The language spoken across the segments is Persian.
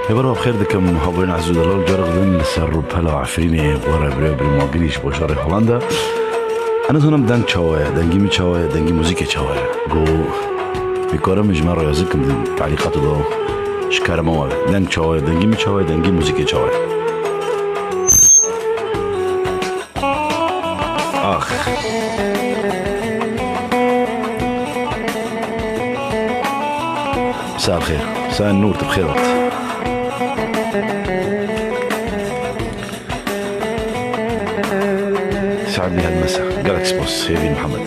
يبرا بخير دكم هابرين عزيز دلال جرق ذن سر بلا عفريني ورا بريو بالماغريش بشاري هولندا. أنا هنا دنگ چاوه دنگی می چاوه دنگی موزیک چاوه گو بیکارم مجمع را یازکم تعلیقات دو شکر موه دنگ چاوه دنگی می چاوه دنگی موزیک چاوه آخ مساء الخير مساء النور بخيرات. سعد لي هالمساء جالكس بوس هيفي محمد.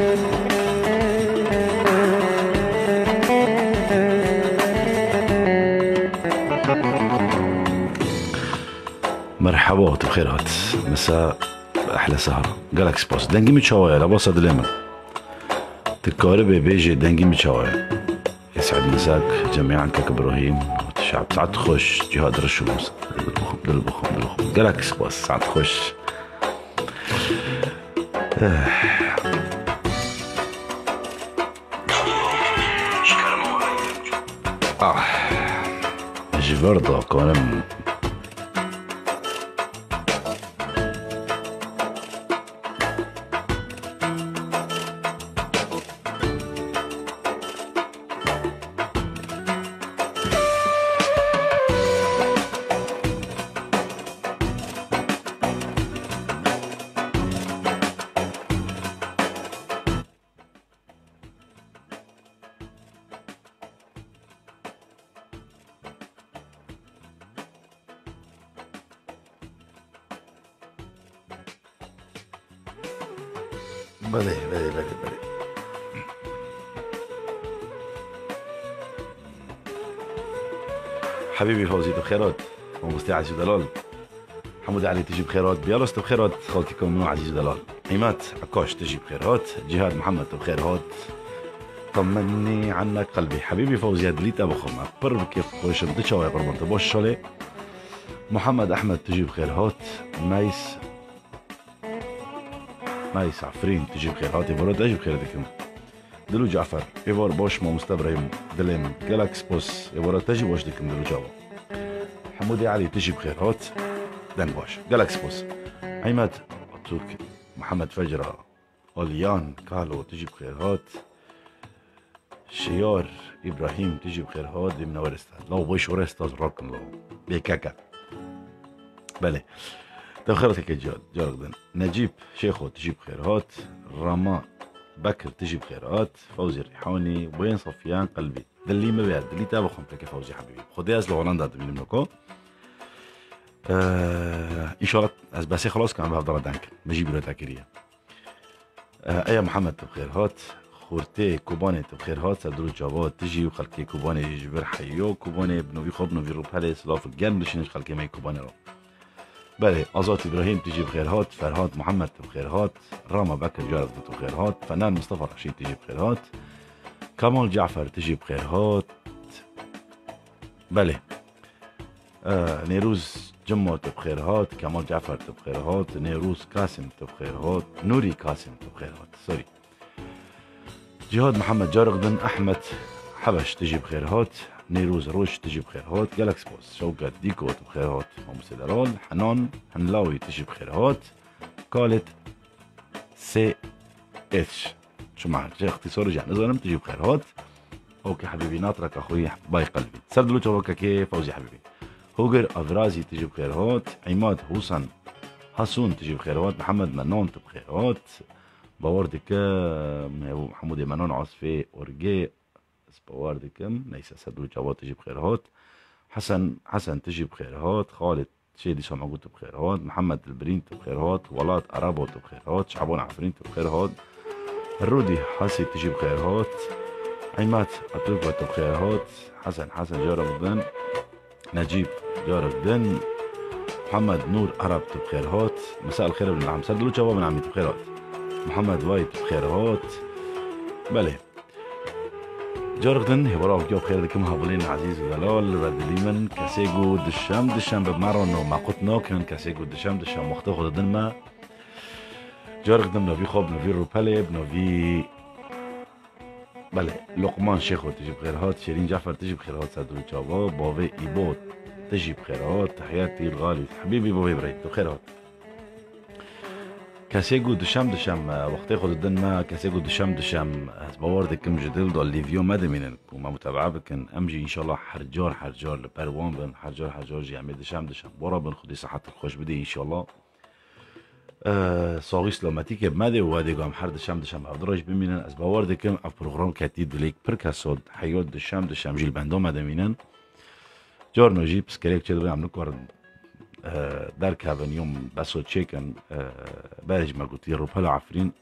مرحبا بخيرات مساء احلى سهرة جالكس بوس دنجي متشاوية لاباس دليمن تكاربي بيجي دنجي متشاوية. يسعد مساك جميعا كاك ابراهيم الشعب ساعات تخش جهاد رشومس دلبخم جالكس بوس ساعات تخش جبردا كونم بلي حبيبي فوزي بخيرات ومستي عزيز دلال حمود علي تجي بخيرات بيالوس بخيرات خالتكم منو عزيز دلال عماد عكاش تجي بخيرات جهاد محمد بخيرات طمني عنك قلبي حبيبي فوزي دليت ابو خم بر كيف خوش متشاوي بربط بوش شولي محمد احمد تجي بخيرات مايس عفرين تجي بخيرات يبرد تجي بخيراتكم دلو جعفر يبور بوش ما مستبرهم دلم جالاكس بوس يبور تجي بوش دكم دلو جابو حمودي علي تجي بخيرات دن باش جالاكس بوس عماد اتوك محمد فجرة اوليان كالو تجي بخيرات شيار ابراهيم تجي بخيرات دي منور استاذ لو بوش ورستا زراركم لو بيكاكا بله تبخيرتك الجاد جارقدن نجيب شيخو تجي بخيرات رما بكر تجي بخيرات فوزي الريحاني وين صفيان قلبي دلي ما بعد دلي تابع خمتك فوزي حبيبي خدي از لهولندا تبين منكو ان شاء الله از بس خلاص كان بهدر دانك مجيب له تاكيريه ايا محمد بخيرات خورتي كوباني بخيرات صدرو جواد تجي وخلكي كوباني جبر حيو كوباني بنوي خب نوي روبالي سلاف الجن لشنش خلكي ماي كوباني رو بله آزاد إبراهيم تجي بخيرات فرهاد محمد بخيرات راما بكر جارد بخيرات فنان مصطفى رشيد تجي بخيرات كمال جعفر تجي بخيرات بله نيروز جمو بخيرات كمال جعفر بخيرات نيروز قاسم بخيرات نوري قاسم بخيرات سوري جهاد محمد جارغدن أحمد حبش تجي بخيرات نيروز روش تجي بخيرات جالكس بوس شوقت ديكو بخيرات ماموس دلال حنان حنلاوي تجي بخيرات قالت سي اتش شو معنى اختصار رجع نظرم تجي بخيرات اوكي حبيبي ناطرك اخوي باي قلبي سردلو جوابك كيف فوزي حبيبي هوجر افرازي تجي بخيرات عماد حسن حسون تجي بخيرات محمد منون بخيرات باوردك محمود منون عصفي اورجي سبواردكم ليس سدلو جواد تجي بخيرات حسن تجي بخيرات خالد شيدي سمعوت بخيرات محمد البرينت بخيرات ولاد أرابوت بخيرات شعبان عفرينت بخيرات الرودي حاسي تجي بخيرات عماد أتوبة بخيرات حسن جارب دن نجيب جارب دن محمد نور عرب بخيرات مساء الخير ابن العم سدلو جواب من عمي بخيرات محمد وايت بخيرات بله جارغدن هبراو جو بخير لكم هابلين عزيز دلال بدليمن كاسيجو دشام بمارونو ما قطنا كان كاسيجو دشام مختو خد دنما جارغدن نوفي خوب نوفي روبالي بنوفي بله لقمان شيخو تجي بخيرات شيرين جعفر تجي بخيرات سادو جاوا باوي ايبوت تجي بخيرات. تحياتي الغالي حبيبي بوفي ابراهيم بخيرات. كاسيجو دشام وقت خود الدن ما كاسيجو دشام از باورد كم جدل دو ليفيو مدمين وما متابعة بكن امجي ان شاء الله حرجار لبروان بن حرجار جي عمي دشام بورا بن خدي صحة الخوش بدي ان شاء الله. صاغي سلامتيك بمادي وادي قام حر دشام افدراج بمينن از باورد كم اف بروغرام كاتيد ليك بركاسود حيود دشام جيل بندو مدمينن جار نجي بسكريك چه عم نكور در كابن يوم بسو تشيكن باج ما قلت يروبا عفرين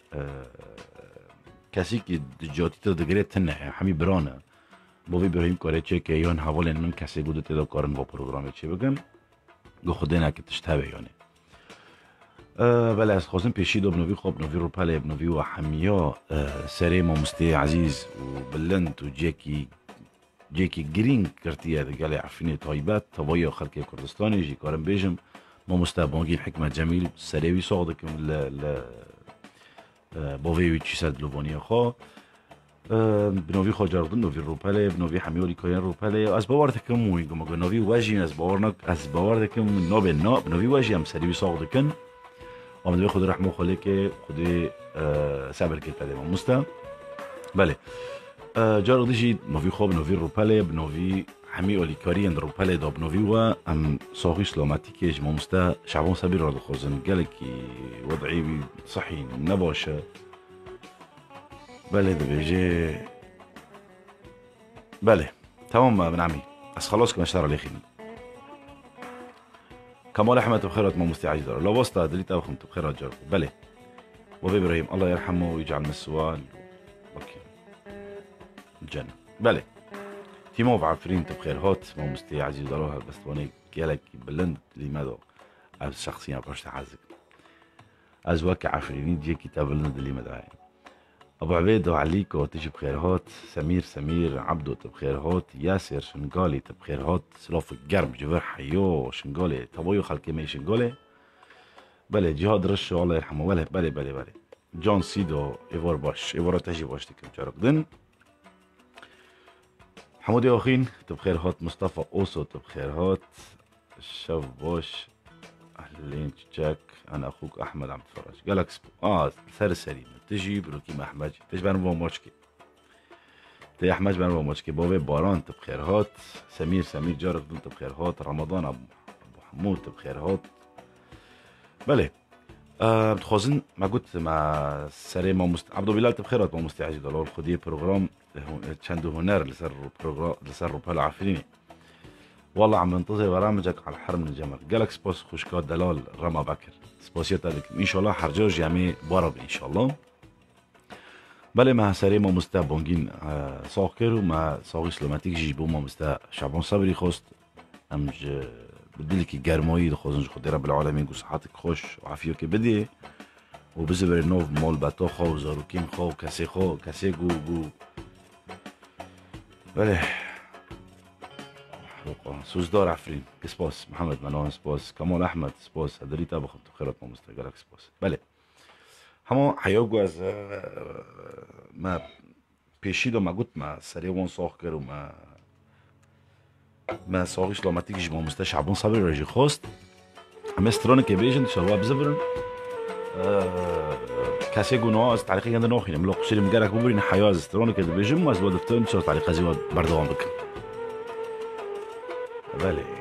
كاسيكي جوتي تدغريت تنه حمي برانا بوفي ابراهيم كوري تشيك يون حوالين من كاسي قلت تدو كارن با برنامج چه بگم گو خدينا که تشتبه يعني بله از خوزن پیشی دو بنوی خوب بنوی روپاله بنوی و حمیا سريم ومستي عزيز وبلنت وجيكي گرینگ کرتیه قال عفینی طایبات طبایع خلقی کردستانی جی کارم بیجم ما مستبانگی حکمت جمیل سریوی صادقم ل باوی چی صد لبانی خو بنوی خاجردن نوی روپله بنوی حمیولی کاین روپله از باور تکم مویگم مگه نوی واجی از باور تکم ناب بنوی واجی هم سریوی صادقن آمده خود رحمه خاله که خود صبر کرد ما مستا بله جار دیجی نوی خواب نوی روپله بنوی حمی اولیکاری اند روپله دا بنوی و ام ساقی سلامتی که جمع مستا شعبان سبیر را دخوزن گلکی وضعی صحی نباشه بله ده بیجه بله تمام بنعمي از خلاص كما اشترى ليخين كمال احمد بخيرات ما مستعجل دار لو وسط دليت ابخم بخيرات جرب بله وابي ابراهيم الله يرحمه ويجعل من السؤال اوكي الجنة بله تيمو بعفرين تبخير هات ما مستي عزيز داروها بس وانا قالك بلند لماذا از شخصيا باش تعزك از واقع عفريني دي كتاب بلند لماذا ابو عبيد وعليكو تجي بخير هات سمير عبدو تبخير هات ياسر شنقالي تبخير هات سلاف القرب جبر حيو شنقالي تبويو خلقي مي شنقالي بله جهاد رشو الله يرحمه بله جون سيدو ايفور باش ايفور تجي باش تكم جارك دن حمودي واخين تبخير هات مصطفى اوسو تبخير هات شاف باش اهلين تشاك انا اخوك احمد عم تفرج قالك ثار سليم تجي بروكي مع احمد تجي بنو ماتشكي تي احمد بنو ماتشكي بابي باران تبخير هات سمير جارك دول تبخير هات رمضان ابو حمود تبخير هات بله بتخوزن ما قلت مع سري ما عبدو بلال تبخير هات ما مستعجل دولار خديه بروجرام چندو هنر لسر روبالا عفريني والله عم ننتظر برامجك على حرم الجمل قالك سبوس خوشكات دلال رما بكر سبوسيات هذيك ان شاء الله حرجوج يامي بارب ان شاء الله بله مع سريم ومستبونجين ساكر ومع ساقي سلامتيك جيبو ما مستا شعبان صبري خوست امج بدلكي جرماي خوزنج خدي رب العالمين وصحتك خوش وعافيك بدي وبزبر النوف مول باتو خو زاروكين خو كاسي جو بله سوزدار عفرين سباس محمد منان سباس كمال احمد سباس هدريت ابو خبط خيرات ما مستقلك سباس بله همو حيوجو از ما پیشیدو ما قلت ما سريوان ساخر وما ما ساقيش لما تيجي ما مستشعبون صبري رجي خوست هم استرونك بيجن شباب بزبرن كاسي جونو از تعليق عند نوخين ملو قشري مقالك بورين حياز استرونك بيجن ما زود فتن شو تعليق زي بردوان بك بله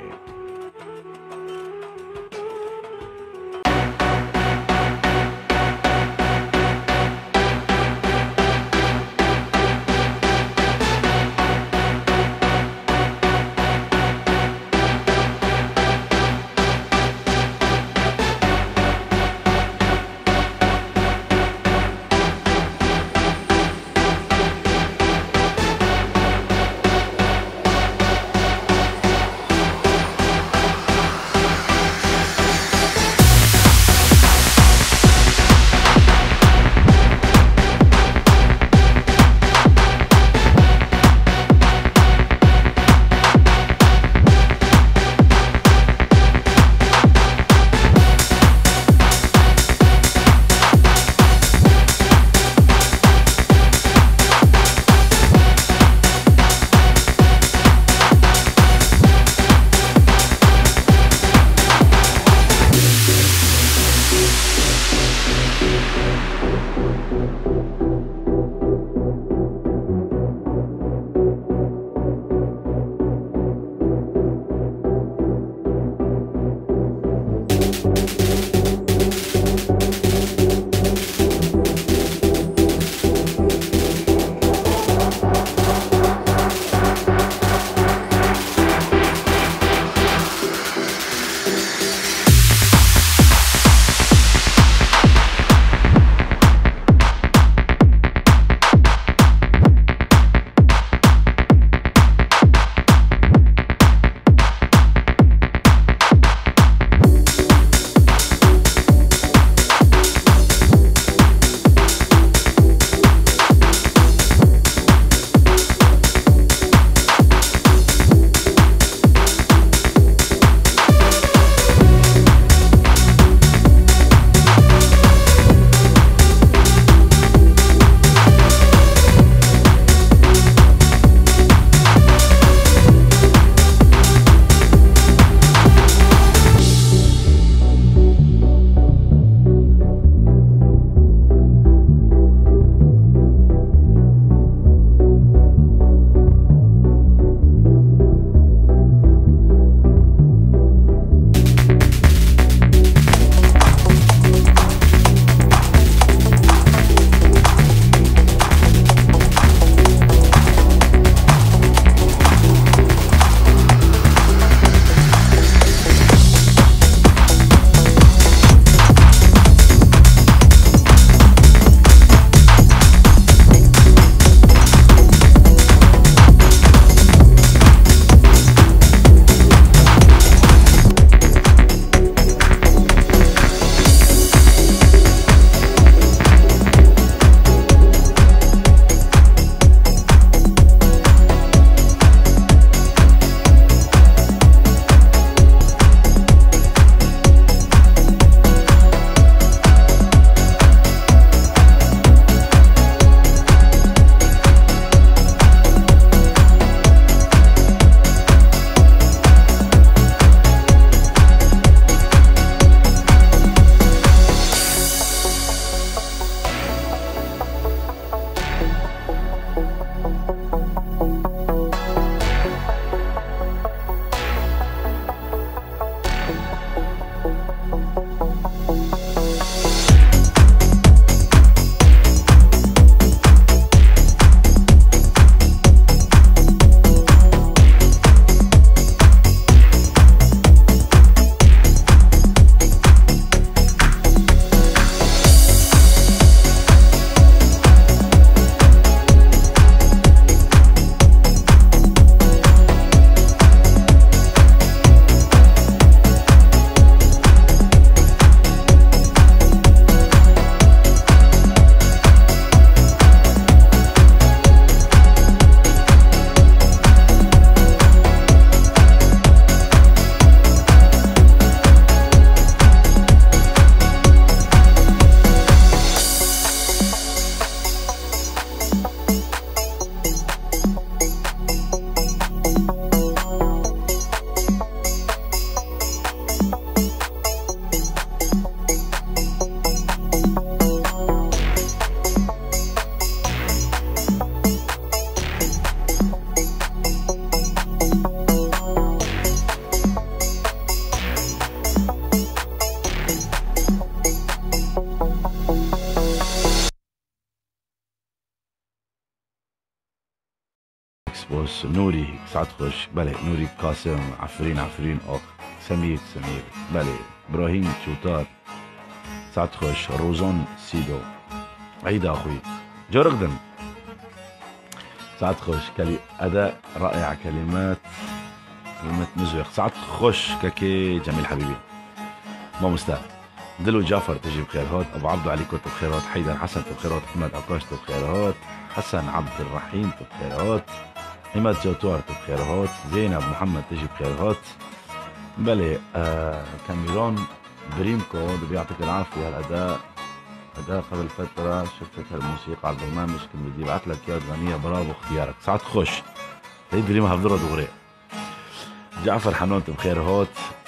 نيروس نوري سعد خوش بله نوري قاسم عفرين اخ سمير بله ابراهيم شوتار سعد خوش روزان سيدو عيدا اخوي جرقدن سعد خوش اداء رائع كلمات مزوق سعد خوش كاكي جميل حبيبي ما مستاهل دلو جعفر تجي بخيرات ابو عبدو علي كتب خيرات حيدر حسن بخيرات احمد عكاش بخيرات حسن عبد الرحيم بخيرات عماد جوتوار بخيرات زينب محمد تجي بخيرات بلي كاميرون بريمكو بيعطيك العافيه الاداء قبل فتره شفت هالموسيقى على البرنامج كنت بدي ابعث لك اياها تغنيها برافو اختيارك ساعات خوش تدري ما هفضل دغري جعفر حنون بخيرات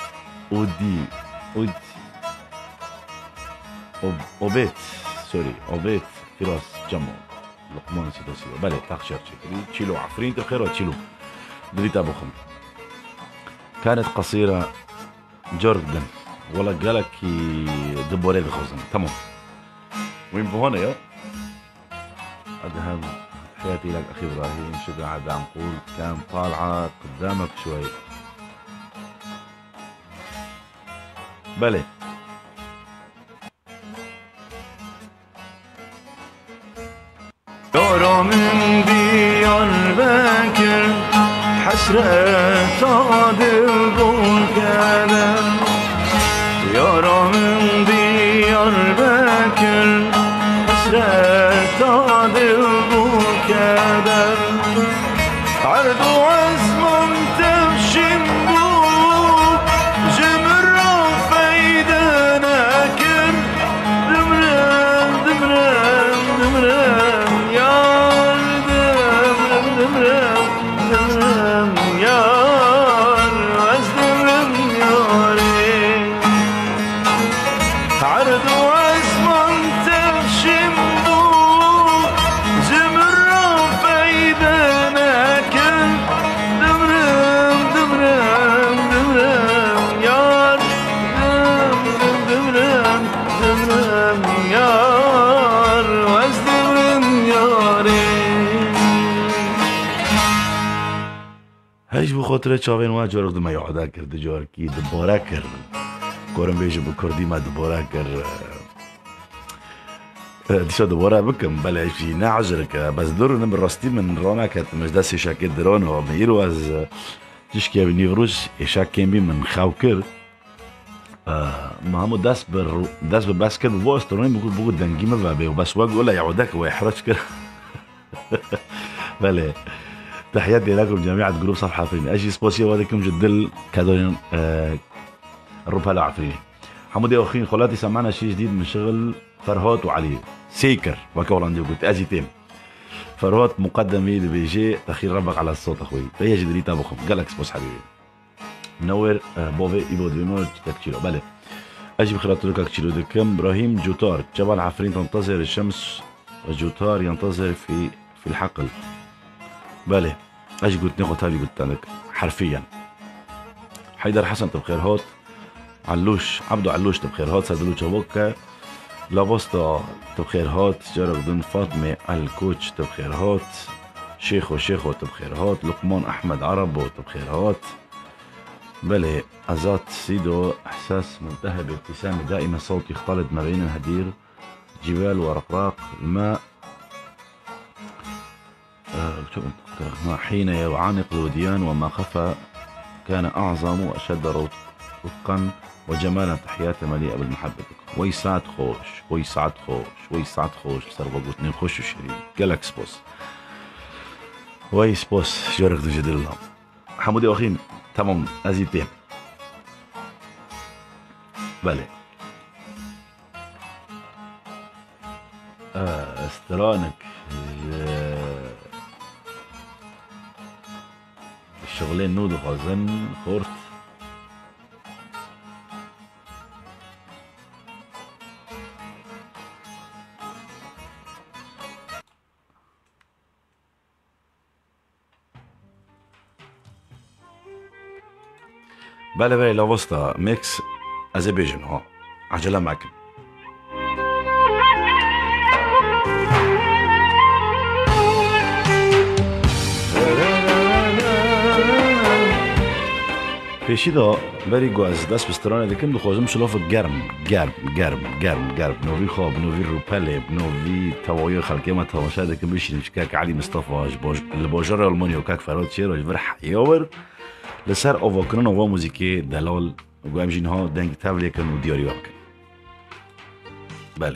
اوبيت فراس جمو لقمان سيدو بله تاخشر تشيلو عفرين بخيرات تشيلو دريت ابو خم كانت قصيره جوردن ولا قالك دبوري بخوزن تمام وين بهون يا أذهب حياتي لك أخي إبراهيم شكرا على الدعم قول كان طالعة قدامك شوي بلي يارا من دياربكر حسرة عادل بالكلام يارا من دياربكر حسرة عادل بالكلام عرض وعزم تمشي بوك جمر فايدنا كن دمران يا دمران يا وزدمران ياري عرض وعزم تمشي بوك جمر فايدنا كن دمران يار دمران يار وزدمران ياري هیچ بخاطر چاوین و جارق دم یاده کرد جار کی دوباره کرد کارم بیشتر بکردی ما دوباره کرد دیشا دوباره بکم بله شی نعجرك بس دور نم راستی من رانا كانت مش داسي شاكيت درون وميرو از تشكي بنيفروش شاكين بي من خاوكر ما هم داس باسكت بوست تروني بقول دنجيمه بس واقول لا يعودك ويحرج كده بله تحياتي لكم جميعا جروب صفحة عفرين اجي سبوسيا وعليكم جدل كادورين الربها العفريني حمودي واخين خلاتي سمعنا شيء جديد من شغل فرهات وعلي سيكر وكول عندي قلت اجي تيم فرهات مقدمي لبيجي تخيل ربك على الصوت اخوي فهي جدريت ابو خم قالك سبوس حبيبي منور بوفي ايبو ديمور تكتشيلو بله اجي بخيرات لك كتشيلو دكم ابراهيم جوتار جبل عفرين تنتظر الشمس وجوتار ينتظر في الحقل بله اجي قلت ناخذ هذه قلت لك حرفيا حيدر حسن بخير هوت علوش عبدو علوش بخير هوت سادلو شبوكا لابوستا بخير هوت جرق دن فاطمة الكوتش بخير هوت شيخو بخير هوت لقمان احمد عربو بخير هوت بله ازات سيدو احساس منتهى بابتسامة دائمة صوت يختلط ما بين الهدير جبال ورقراق الماء حين يعانق الوديان وما خفى كان أعظم وأشد رفقا وجمالا تحيات مليئة بالمحبة ويسعد خوش سربقوت نخش الشريك جالك سبوس ويسبوس جارك دو جدل الله حمودي وخيم تمام أزيتين بله استرانك الشغلين نود وخزن خورت بله لافوستا ميكس أزربيجان ها عجلة معكم پیشیدا بری گو از دست بسترانه دکن بخوازم شلاف گرم نوی خواب نوی روپله نوی توایی خلقی ما تماشا دکن بشینیم که علی مصطفى لباجار آلمانی و که فراد چیراج ور حیاور لسر آواکنن آوا موزیکی دلال و همجین ها دنگ تبلیه کن و دیاری واکن. بله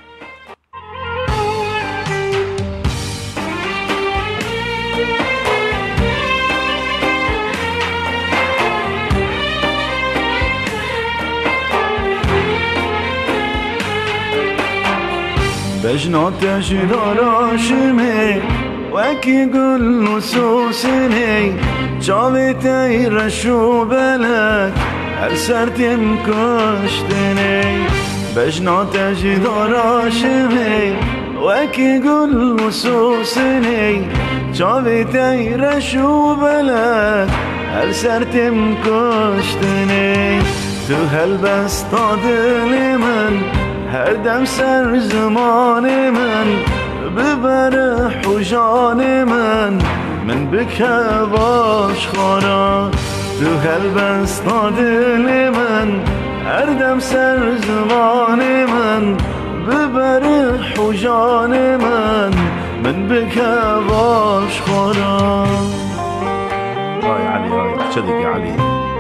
بجناتش داراشمه وکی گل نسوسنی چاویتی رشو بلک هر سرتم کشتنی بجناتش داراشمه وکی گل نسوسنی چاویتی رشو بلک هر سرتم کشتنی تو هلبستا دل من هر دم سر زمان من ببر حجان من بکه باش خورا تو هلبستا دل من هر دم سر زمان من ببر حجان من بکه باش خورا. های علی های چه دیگه علی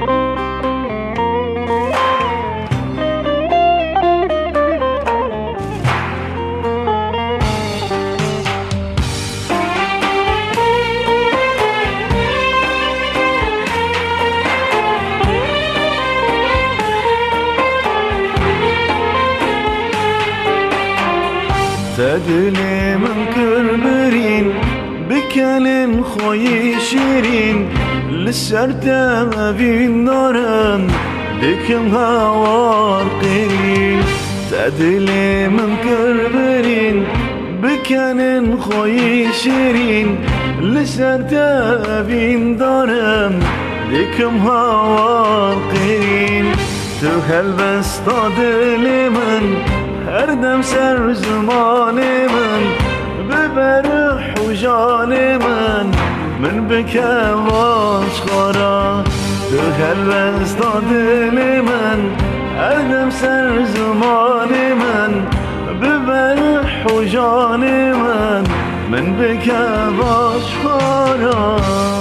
تدلي من كربرين بكلم خوي شيرين لسرتا ما بين نارن دكم هوار قرين تدلي من كربرين بكلم خوي شيرين لسرتا ما بين دارن دكم هوار قرين تو هلبستا دلي من هر دم سر زمان من ببر حجان من بکه واش خورا تو هلبستا دل من هر دم سر زمان من ببر حجان من بکه واش خورا.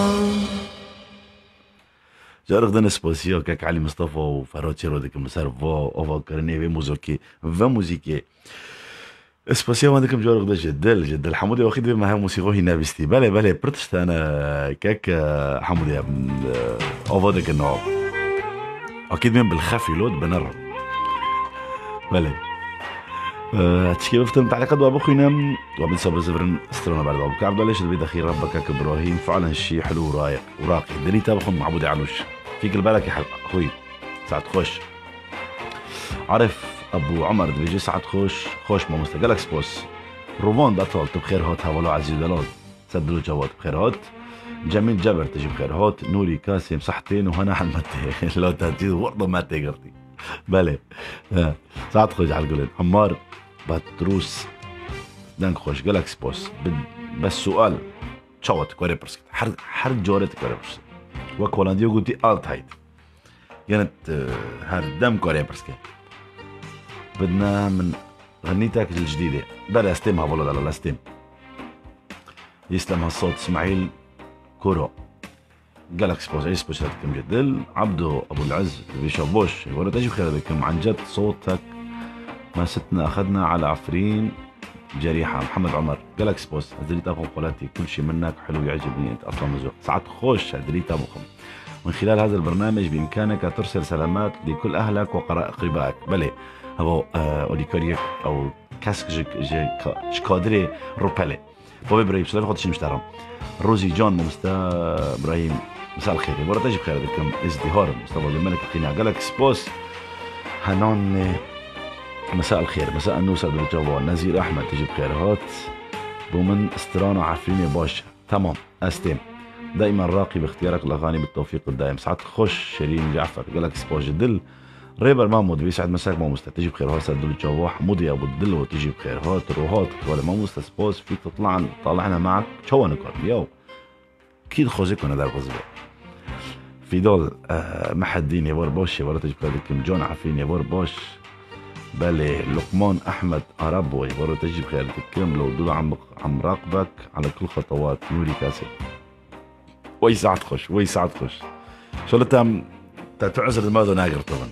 جارغدن اسپاسیا که علی مصطفى و فراد چیرودی که مسر و آواکرنی و موزیکی اسپاسیا وندكم جارغدا جدل حمودي واخد معها موسيقى هنا بستي بله برتشت انا كاك حمودي آوادك النوع اكيد من بالخفي لود بنرى بله هاتشكي بفتن تعليقات وابو خوينا وابن صبر زفرن استرونا بعد ابو عبد الله شد اخير ربك كاك ابراهيم فعلا هالشي حلو وراقي دنيتا بخم معبودي عنوش فيك البالك يا اخوي ساعة خوش عارف ابو عمر بيجي ساعة خوش ما مستقلك سبوس رومان بطل بخير هات حوالو عزيز دلال سدلو جواد بخير هات جميل جبر تجي بخير هات نوري كاسم صحتين وهنا حلمتي لا تجي ورطة ما تقرتي بله ساعة خوش على القلب عمار بطروس دنك خوش قالك سبوس بس سؤال تشوت كوري برسكت حر جورت كوري برسكت وكولانديو قلتي آلت هايد كانت هردم كوري برسكت بدنا من غنيتك الجديدة بلا استمها والله لا استم يسلم هالصوت اسماعيل كورو جالكس بوز ايس بوش كم جدل عبدو ابو العز بيشبوش يقول تجي بخير بكم عن جد صوتك ما ستنا اخذنا على عفرين جريحة محمد عمر جالكس بوز هدريت ابو قولاتي كل شيء منك حلو يعجبني انت اصلا مزوق ساعات خوش هدريت ابوكم من خلال هذا البرنامج بامكانك ترسل سلامات لكل اهلك وقرابائك بله هوا اوديكوريك او كاسك شكادري روبالي بابي ابراهيم سلام خاطرش مشترم روزي جون ممستا ابراهيم مساء الخير يبغى تجي بخير بكم ازدهار مصطفى الملك القناع جالكس بوس حنان مساء الخير مساء النوسة بالجواب نزير احمد تجي بخير هات بومن استرانا عارفيني باشا تمام استم دائما راقي باختيارك الاغاني بالتوفيق الدائم ساعات خوش شيرين جعفر جالكس بوس جدل ريبر محمود بيسعد مساك ماموستا تجي بخير هات سدلو الجواح حمودي ابو الدل وتجي بخير هات روهات ولا ماموستا سبوس فيك طلعنا معك شو نكر يو اكيد خوزيك وانا دار غزبه فيدال محدين يا باش يا تجي بخيركم. جون عفين يا باش. بله لقمان احمد عرب يا تجي بخيركم. لو دول عم راقبك على كل خطوات. نوري كاسب. وي ساعد خوش وي ساعد خوش. شو لتام تعذر الماذا ناقر طبعا.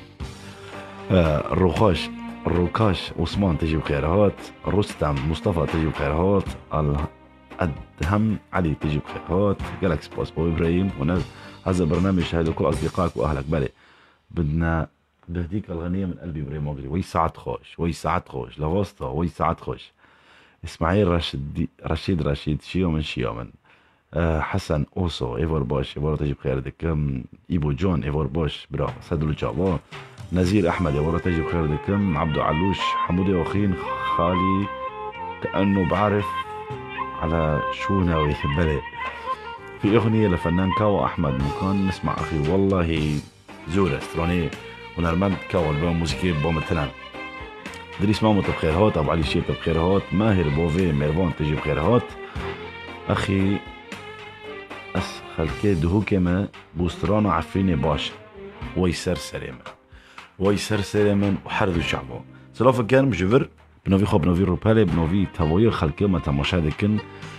الركاش عثمان تجي بخيرات. رستم مصطفى تجي بخيرات. الأدهم علي تجي بخيرات. جالكس باس بو ابراهيم. هذا البرنامج هذا كل اصدقائك واهلك. بلي بدنا بهديك الغنية من قلبي ابراهيم مغري. وي ساعد خوش وي ساعد خوش لغوستا وي ساعد خوش. اسماعيل رشيد شيومن حسن اوسو ايفور باش يبغى تجي بخيرك. ايبو جون ايفور باش برا سدلو جابا. نزير احمد يبغى تجي بخيرك. عبدو علوش حمودي وخين خالي كانه بعرف على شو ناوي بلي. في اغنيه لفنان كاو احمد مكان نسمع اخي والله زوره استروني ونرمند كاو البوم موسيقي بوم التنان. دريس مامو بخير هات. ابو علي شيب بخير هات. ماهر بوفي ميرفون تجي بخير هات. اخي خلكي دهوكما بوسترانا عفيني باشا. ويسر سليمان وحردو شعبه. سلاف الجرم جفر بنوفي خو بنوفي روبالي بنوفي تابوير خلكي ما تماشا دكن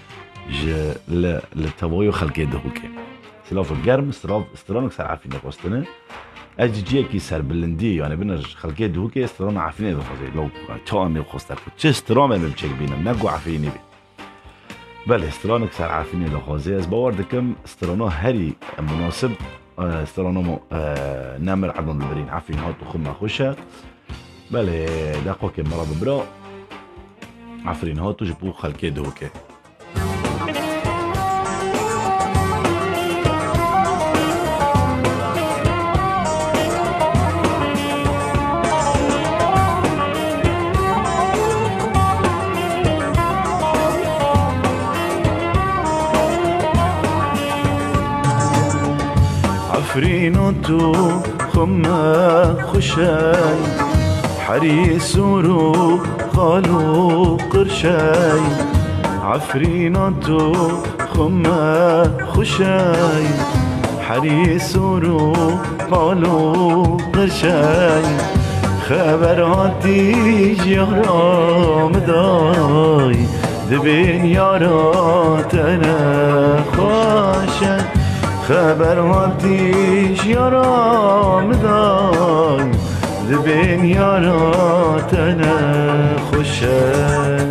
لتابوير خلكي دهوكي. سلاف الجرم استرانك سر عفيني قوستنا. اجي كي سر بلندي يعني بنرج خلكي دهوكي استرانا عفيني دخوزي. لو تامي قوستك تش استرانا بمشيك بينا نقو عفيني بي. بله استرانك سر عفيني لخوزي. از باور دكم استرانا هري مناسب. استرانا نامر عدن البرين عفين هاتو خما خوشة. بله داقوكي مراب برا عفرين هاتو جبو خلكي دوكي. عفرينوتو خما خشاي حريس ورو قالوا قرشاي. عفرينوتو خما خشاي حريس ورو قالوا قرشاي. خبراتي جهرام داي دبين يارات انا خوشاي. خبر هاتیش یارام دای دبین یاراتنا خوشه.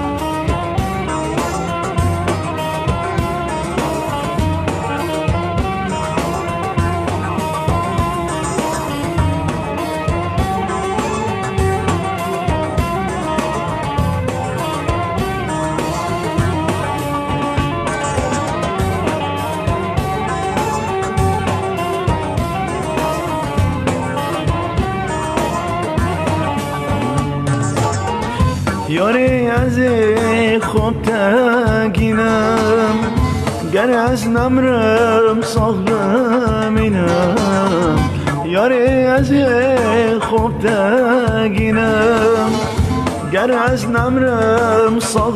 یاری از خوب تگینم گر از نمرم صاحبمینم. یاری از خوب تگینم گر از نمرم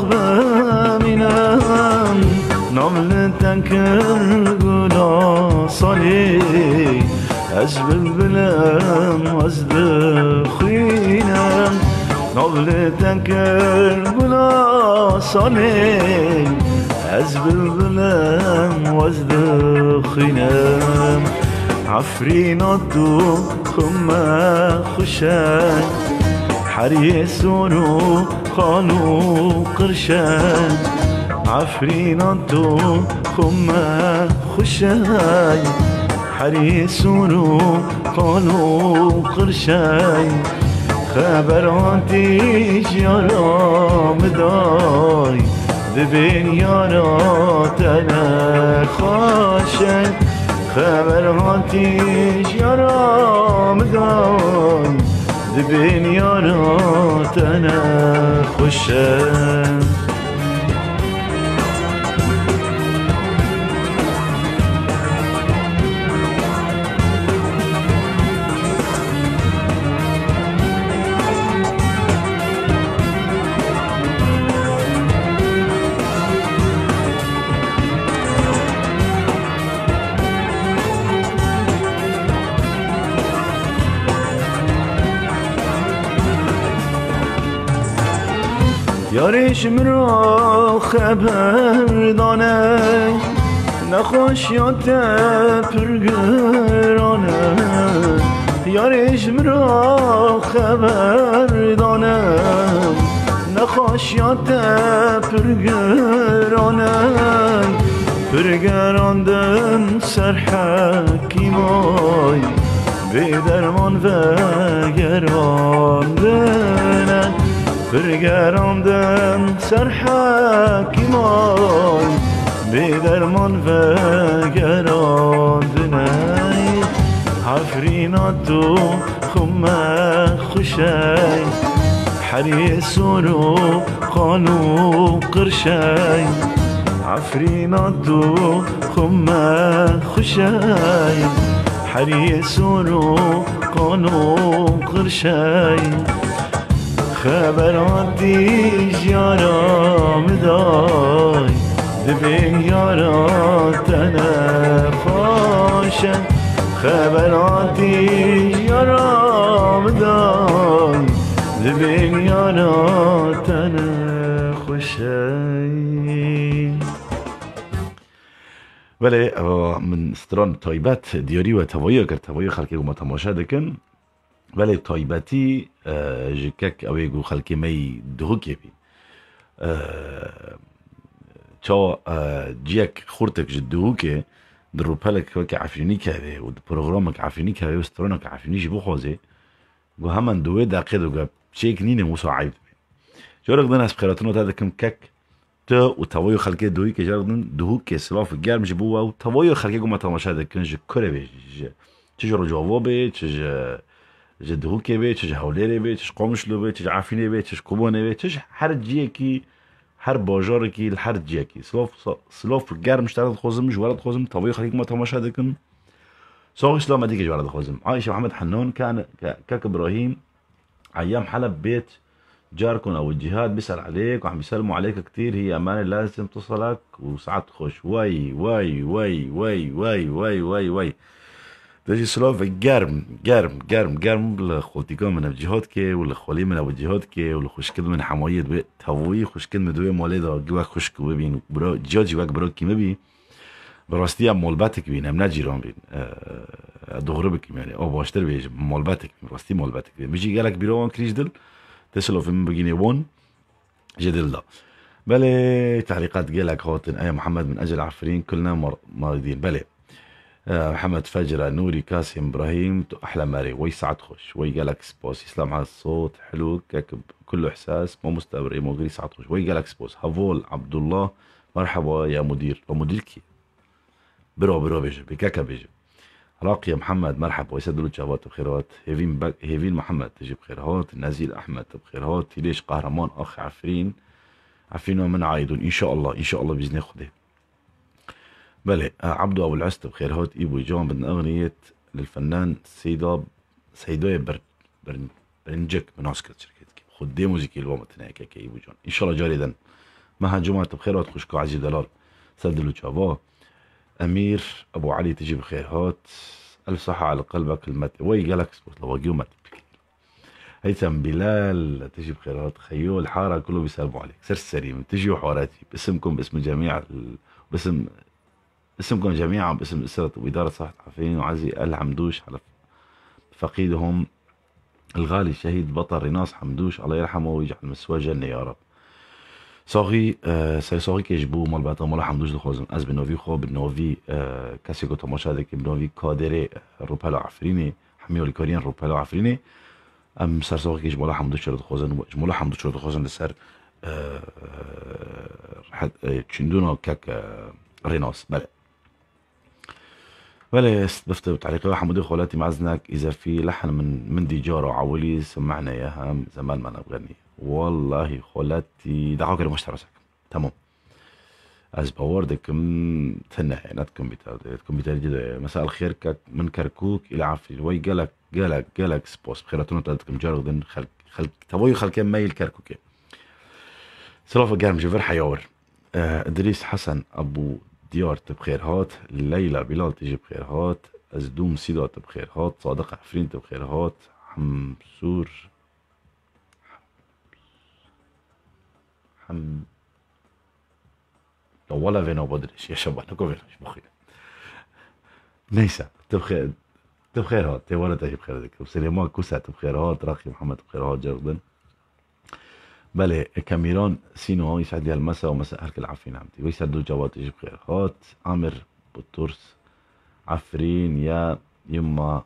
صاحبمینم. نامل تنکر گلا سالی از بلبلم از دخینم. نابل تنكر قلا صالي از بلبلم وازد خينام. عفريناتو خما خشان حريسونو خالو قرشان. عفريناتو خما خشان حريسونو خالو قرشان. خبراتیش یارام دای دبین یاراتنا خوشه. خبراتیش یارام دای دبین یاراتنا خوشه. یارش مرا خبر دانه نخوشیات پرگرانه یارش مرا خبر دانه نخوشیات پرگرانه پرگراندن سر حکیمای به درمان و گراندن پرگراندن سر حکیمای به درمان و گراندن عفرینات و خمه خوشی حریص و قانو قرشی عفرینات و خمه خوشی حریص و قانو قرشی خبراتی جارم دای دبین یارات نخوشه خبراتی جارم دای دبین یارات نخوشه. ولی من ستران تایبت دیاری و توایی کرد توایی خلکی ما تماشا دکن ولی تایبتی جکک اوی گو خلکی می دهو که بی چا جیک خورتک جدهو که در روپلک وکی عفرینی که و در پروگرامک عفرینی که و سترانک عفرینی جی بخوازه گو همان دوی دقیق دو چیک نینه مساعد بی جارق دن از بخیراتونو تا دکم کک تا و توای خلکی دوی که جاردن دهو که سلاف گرم جبو و توای خلکی گو ما تماشا دکن جه کره بی چه جا رجاوا بی چه دهو که بی چه حوله بی چه قامشلو بی چه عفینه بی چه کبانه بی چه هر جیه کی هر باجار کی هر جیه کی سلاف گرم شترد خوزم جوارد خوزم توای خلکی ما تماشا دکن ساق اسلام دیگه جوارد خوزم عایشه محمد حنون كان كاك ابراهيم ايام حلب بيت جاركم او الجهاد بيسأل عليك وعم بيسلموا عليك كتير هي امانه لازم تصلك وساعات تخش واي واي واي واي واي واي واي واي تجي سلاف گرم لخوتيكا من الجهاد كي والخولي من ابو الجهاد كي والخشكل من حماية بيت توي خشكل من دوي مالي دا جواك خشك ببين برا جاجي جواك برا كي مبي براستي هم مالباتك بين هم نجيران بين دغربك يعني او باشتر بيج مالباتك براستي مالباتك بين بيجي قالك بيروان كريش دل تسلو في بقيني وون جدل ده بلي تعليقات قالك خاطن اي محمد من اجل عفرين كلنا مريضين بلي محمد فجرة نوري كاسم ابراهيم احلى ماري وي سعد خوش وي قالك سبوس اسلام على الصوت حلو كاكب كله احساس مو مستبرئ مو غير سعد خوش وي قالك سبوس هافول عبد الله مرحبا يا مدير ومديركي برو بيجي بكاكا بيجي راقي يا محمد مرحبا ويسدلوا الجوات بخيرات هيفين محمد تجي بخيرات نزيل احمد بخيرات ليش قهرمان اخ عفرين من عايدون ان شاء الله باذن خده بلى عبدو ابو العست بخيرات ايبو جون بدنا اغنيه للفنان سيدوي برنجك من عسكر شركتك خدي موسيقي الوقت هناك ايبو جون ان شاء الله جاردا مها جمعة بخيرات خشكو عزيز دلال سدلوا الجوات امير ابو علي تجي بخيرات الف صحة على قلبك المت وي قالك سبوت لو وقيومت هيثم بلال تجي بخيرات خيول الحارة كله بيسلموا عليك سرسريم تجي وحواراتي باسمكم باسم جميع اسمكم جميعا باسم اسرة وادارة صحة عفرين وعزي ال حمدوش على فقيدهم الغالي الشهيد بطل ريناس حمدوش الله يرحمه ويجعل مسواه جنة يا رب صاغي صاغي كيجبو مال بعد مال حمدوش دخوزم از بنوفي خو بنوفي کسی کو تماشا دکی بنوفي کادر روپلا عفرینی حمیول کارین روپلا عفرینی ام سر صاغي كيجبو مال حمدوش رو دخوزن مال حمدوش رو دخوزن لسر چندونا كك ريناس بله بفتح تعليق حمودي خولاتي معزنك اذا في لحن من ديجار وعولي سمعنا اياها زمان ما انا بغني والله خولاتي دعوك المشترك تمام از باوردك تنه نات كمبيوتر جدا مساء الخير من كركوك الى عفرين وي قالك سبوس بخيراتون تادكم جارغدن خلق تبوي خلقين مايل كركوكي سلافة قارم جفر حيور ادريس حسن ابو ديار بخيرهات ليلى بلال تجي بخيرهات ازدوم سيدات بخيرهات صادق عفرين بخيرهات حمسور لو ولا فينا وبدرش يا شباب نكو فيناش بخير نيسا تبخير تبخيرات تي ولا تجي بخير ذكر سليمان كوسا تبخيرات راقي محمد تبخيرات جردن بله كاميران سينو يسعد لي المساء ومساء أهلك العافية نعمتي ويسعدوا جواد تجي بخيرات عامر بطرس عفرين يا يما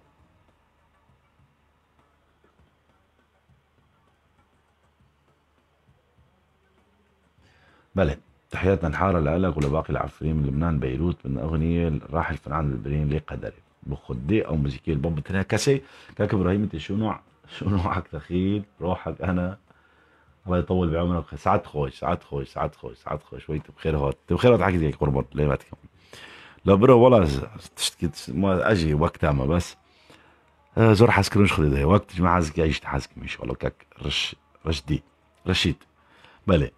بله تحياتنا نحارة لك ولباقي العفرين من لبنان بيروت من أغنية راح الفنان البرين لي قدري بخدي أو موسيقية البوب تناكسي كاك إبراهيم أنت شو نوعك تخيل روحك أنا الله يطول بعمرك ساعات خوش شوي تبخير هات حكي ديك قربان ليه ما تكمل لا برا ولا تشتكي ما أجي وقتها ما بس زور حاسك مش خدي ده وقت ما حاسك عيشت حاسك إن شاء الله كاك رشيد بله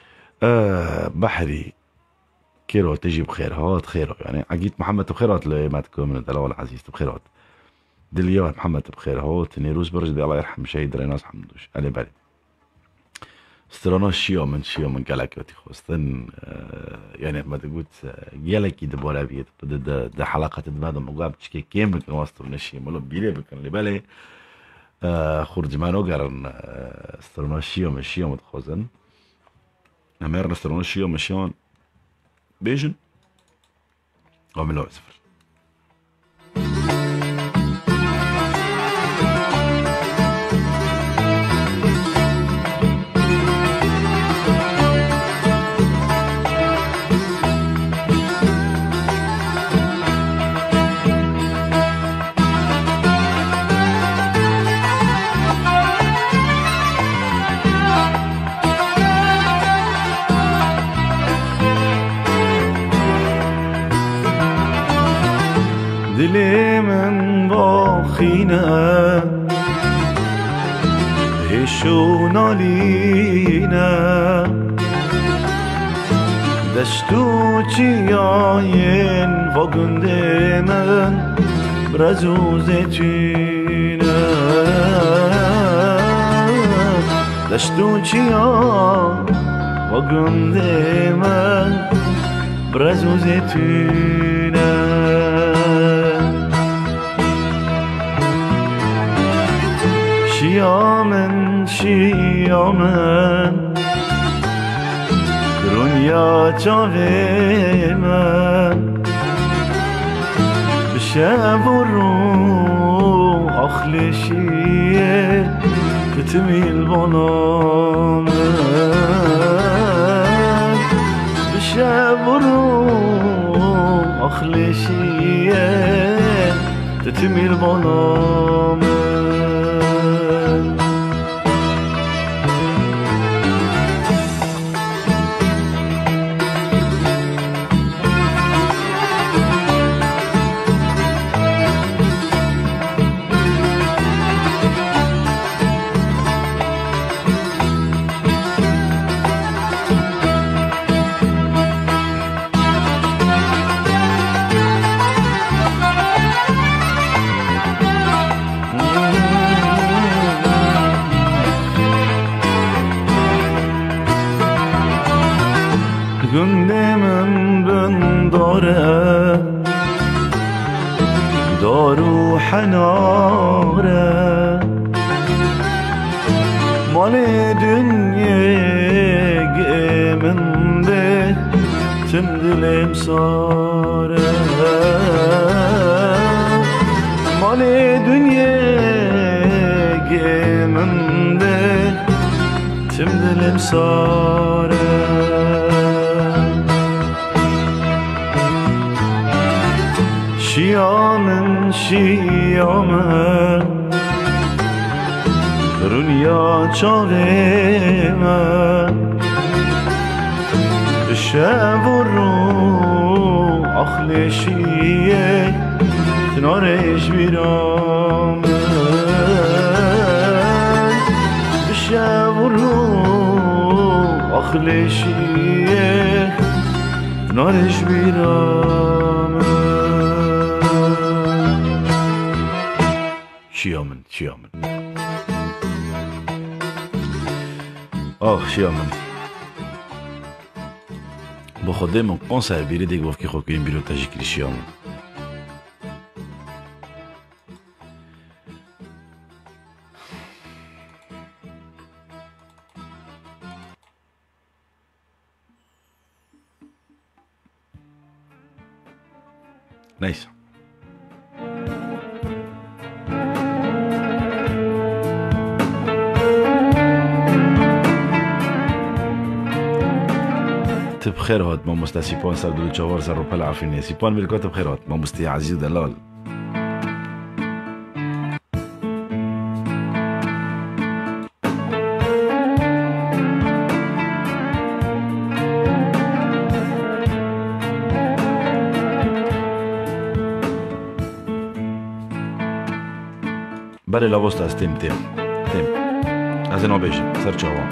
بحري كيرو تجي بخيرات خيرو يعني عقيد محمد بخيرات ما تكون من الدلال العزيز بخيرات دليون محمد بخيرات نيروز برج الله يرحم شهيد ريناس حمدوش علي بالي استراناش شيو من قالك خوستن يعني ما تقول يلكي دبولا بيت ده حلقة تدماد مقاب تشكي كيم بكن واستر نشي ملو بيلي بكن اللي بالي خرج ما نقرن استراناش شيو متخوزن أمير استراناش شيو مشيون بيجن وعملوا صفر دلی من با خینه هشو نالینه دشتو چیاین و گنده من برزو زیتونه دشتو چیا و گنده من برزو زیتونه شیامن دنیا چاوه من بشب و رو آخلشیه کتمیل بالا من بشب و رو آخلشیه کتمیل بالا من gündemim ben دارو حناره مال دنیا من به تم دلم ساره مال دنیا من به تم دلم ساره شیامن دنیا چاوه من به شب و رو آخلشیه کنارش بیرام به شب و رو آخلشیه کنارش بیرام شيومن آخ شيومن بخوده من قنصر بیری دیگه وفکی خود کنیم بیرو تاجی کلیشیان نيسا بخير هات ما مستا سيبون صار دول جوار صار روبال عارفين سيبون بالكوت بخير هات ما مستي عزيز دلال بله لا vostra تيم از اینا بیشم سر چاوا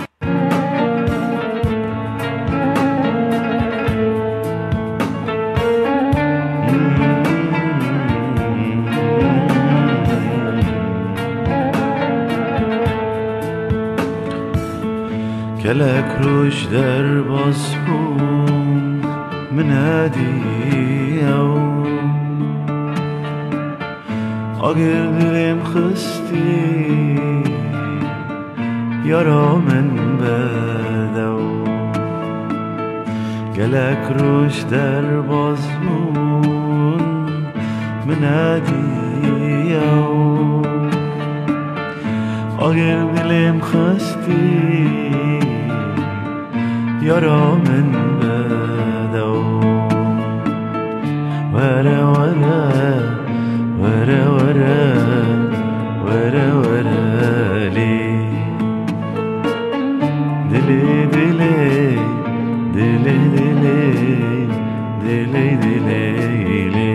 كلك روش در باسبون من هدي اگر دلم خستی یارا من بدو گلک روش در بازمون من هدیو اگر دلم خستی یارا من بدو وره وره ورا ورا ورا ورا لي دلي دلي دلي دلي دلي دلي لي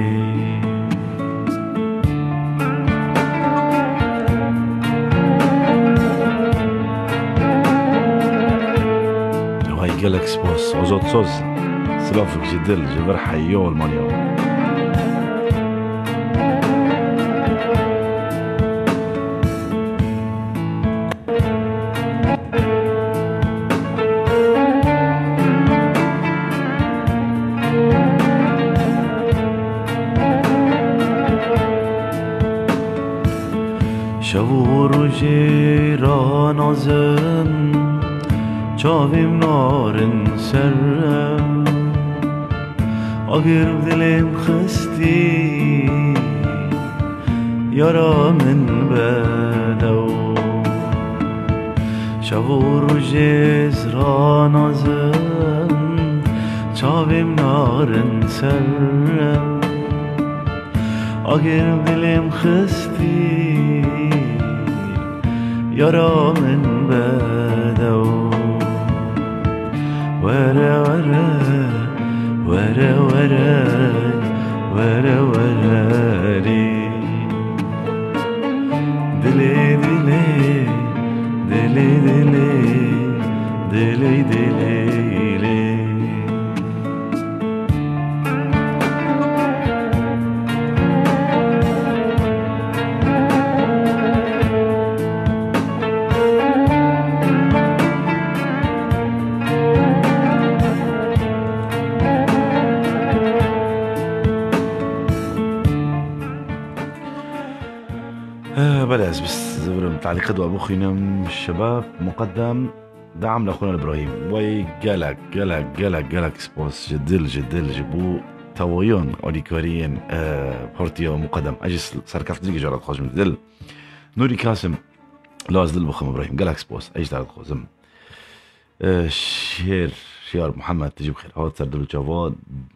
هاي جالكس بوس وزوت صوز سلافك جدل جبر حيو المانيو شو روزی را نازم چاویم نارن سرم اگر دلم خستی یارا من بدو شو روزی را نازم چاویم نارن سرم اگر دلم خستی یارا من بدو ورا ورا ورا ورا ورا ورا لي دلي دلي دلي دلي دلي دلي لي بلاش بس زبرم تعليقات ابو خينا الشباب مقدم دعم لاخونا ابراهيم وي جالك سبوس جدل جبو تويون اوليكاريين بورتيو مقدم اجس سركفت ديجي جرات خوش من دل نوري كاسم لاز دل بخم ابراهيم جالك سبوس ايش دارت خوزم شير محمد تجيب خير هات سردل جواد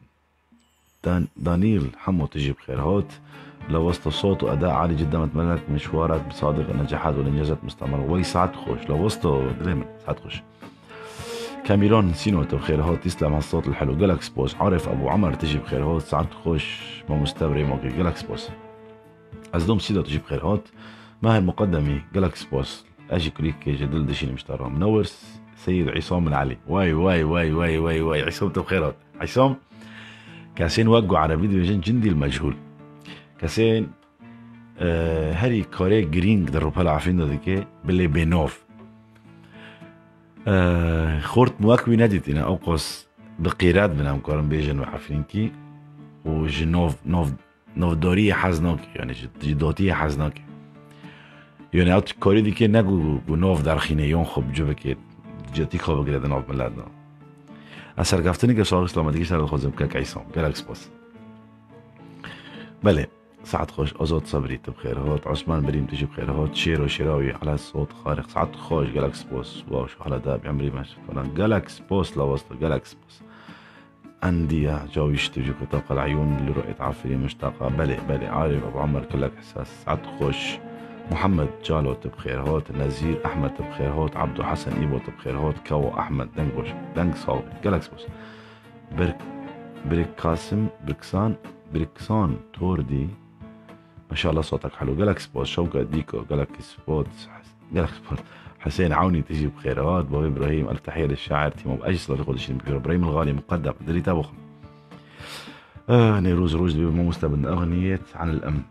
دانيل حمو تجيب خير هات لو وسط صوت واداء عالي جدا اتمنى لك مشوارك بصادق النجاحات والانجازات مستمره وي ساعات خوش لو وسط دائما ساعات خوش كاميرون سينو بخير هو تسلم على الصوت الحلو جالكس بوس عارف ابو عمر تجي بخير هو ساعات خوش ما مستبري موكي جالكس بوس ازدوم سيدو تجي بخير هوت ما هي المقدمه جالكس بوس اجي كليك جدل دشين مشترى منور سيد عصام العلي واي عصام بخير هوت عصام كاسين وقعوا على فيديو جندي المجهول کسی هری کاری گرینگ در روپال عفین داده که بله بینوف خورد مواکوی ندید اینا اوقاس بقيرات بنام كورن بيجن وحفرينكي وجنوف نوف دورية حزناكي يعني جدوتية حزناكي يعني اوت كوري دي كي نگو نوف در خینه یون خوب جو بکید جدی خواب گرده نوف ملدنا اثر گفتنی که شاقش لما دیگه شرد خوزم که کیسام گلکس باس بله ساعت خوش آزاد صبري بخيرهات عثمان بريم تجي بخيرهات شيرو شراوي على الصوت خارق ساعت خوش جالكس بوس واو شو على ده بعمري ماشي فلان جالكس بوس لوسط جالكس بوس أندية جاويش تجي بطاقة العيون اللي رؤية عافية مشتاقة بلي عارف أبو عمر كلك إحساس ساعت خوش محمد جالو بخيرهات نزير أحمد بخيرهات عبدو حسن إيبو بخيرهات كو أحمد دنجبوش دنج صاوي جالكس بوس برك قاسم بركسان توردي ما شاء الله صوتك حلو جالكس بوت شوكة ديكو جالكس بوت حسين عوني تجي بخيرات بابي ابراهيم الف تحيه للشاعر تيمو باجس الله يقول شيء بكير ابراهيم الغالي مقدم دري تابوخ نيروز روج بما مستبن اغنية عن الامن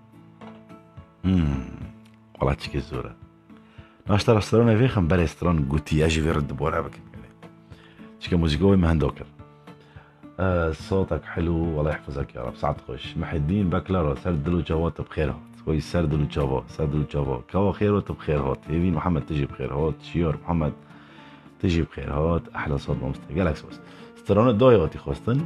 والله تشكي الزورة ناشترى سترون في خم بلا سترون قوتي اجي في رد بورا بك تشكي موسيقوي ما هندوكر صوتك حلو والله يحفظك يا رب سعد خوش محي الدين بكلارو سردلو جوات بخيرات كويس سردلو جوا كوا خيرات بخيرات هيفين محمد تجي بخيرات شيور محمد تجي بخيرات احلى صوت ممستقل جالكس بس سترون الداي غاتي خواستن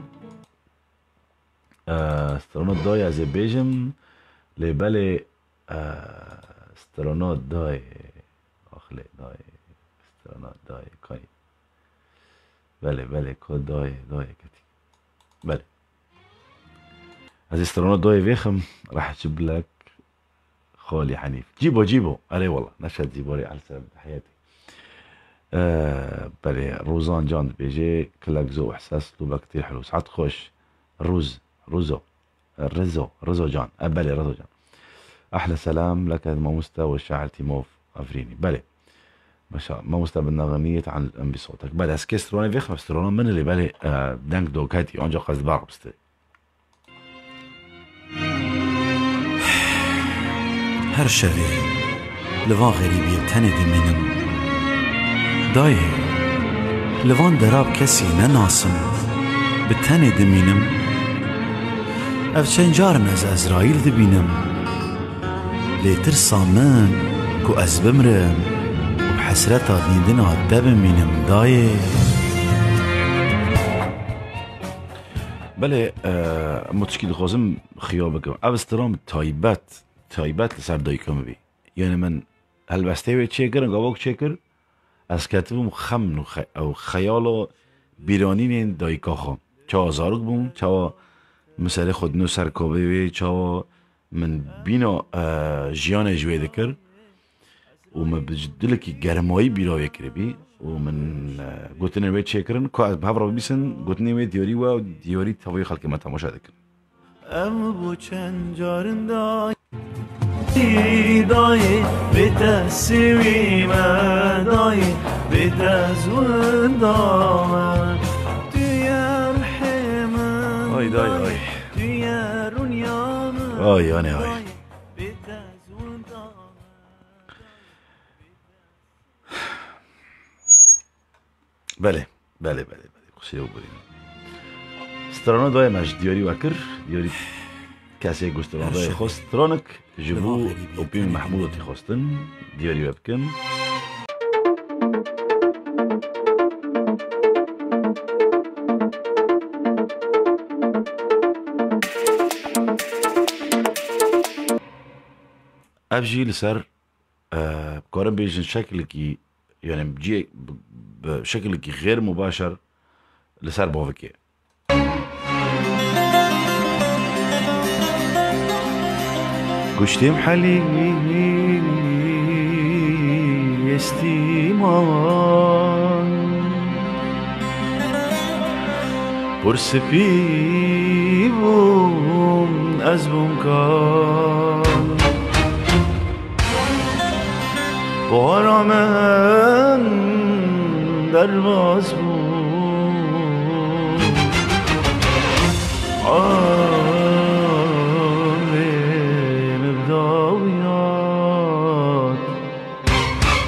سترون الداي ازبيجم لبالي سترونات داي اخلي داي سترونات داي كاي بله كود داي كتي بله هذه استرونات داي فيخم راح تجيب لك خالي حنيف جيبو أري والله نشهد جيبوري على سلامة حياتي بله روزان جان بيجي كلك ذوق احساس لوبا كتير حلو ساعات خوش رزو جان بله رزو جان احلى سلام لك ما مستوى الشاعر تيموف افريني بله ما مستوى بالنغنية عن الام بصوتك بله اسكي ستروني فيخم سترونا من اللي بله دانك دوكاتي اونجا قصد بارب ستي هر شوی لوان غریبی تنه دمینم دایه لوان دراب کسی نناسم به تنه دمینم اف چند جارن از ازرائیل دبینم لیتر سامن کو از بمرم و بحسرتا دیندنا دبمینم دایه بله متشكي دخوزم خيابكم ابسترام تایبت لسر دایکم بی یعنی من هلبسته چیکرن گاوک چیکر از کتبم خم او خیال بیرانین دایکا خام چه آزارک بوم چه مثل خود نو سرکابه بی چه من بینا جیان جوی دکر و من بجدلکی گرمایی بیراوی کری بی و من گوتنه وی چیکرن که از بحبرا بیسن گوتنه وی دیاری و دیاری تاوی خلقی ما تماشا دکر ام بو چند جارن دای بده سویمه دای بده زندامه توی رحمه آی دای توی رونیامه آی بده زندامه بله خوشی رو بریم سترانا دای مش دیاری وکر دیاری کسی گستران دای خواست ترانک جبو و بیم محمود تی خواستن دیاری وبکن افجي لسر بكارم بيجن شكلكي يعني بجي بشكلكي غير مباشر لسر بوفكي گشتیم حلی استیمان پرسپی بوم از بومکان بارامن در باز بود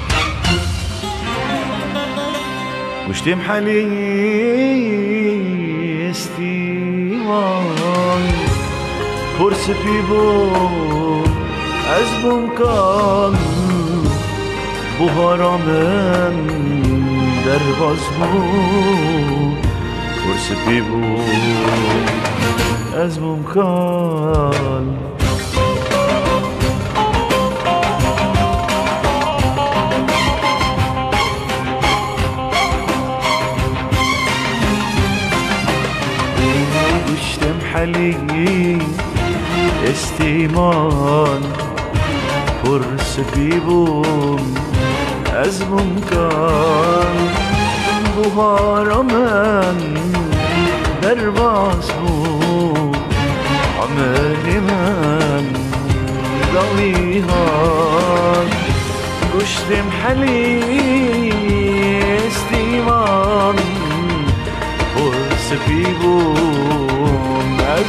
گشتیم حلی استیمان پرس پی بوم از بومکان بهارا من در باز بود پرس پی بوم از بومکان حلي استيمان فرس بيبوم أزمم كان بهار من درباس بوم عمل من ضويهان قشتم حلي استيمان فرس بيبوم از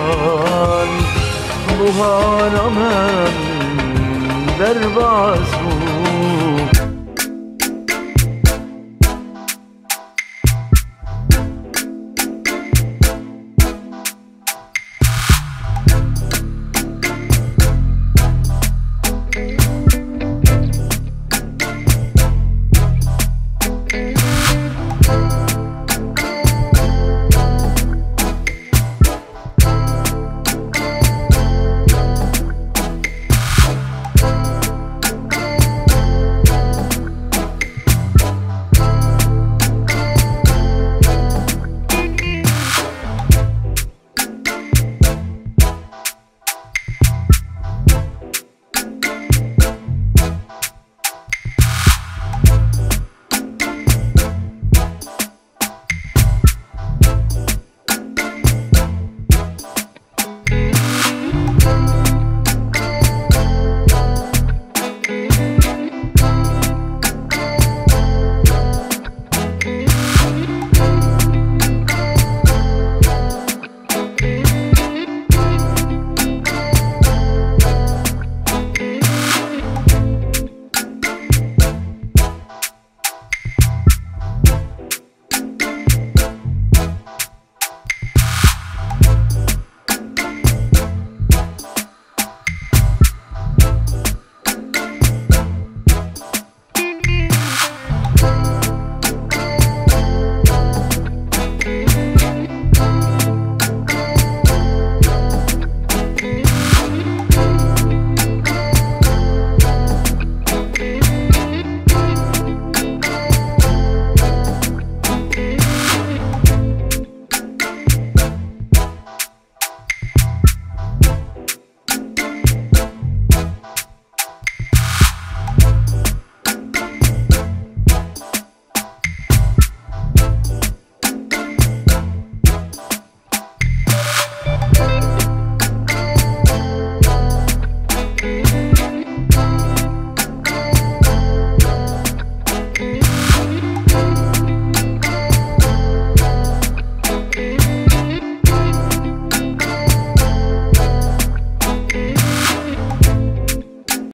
بومکان بهار من در باز بود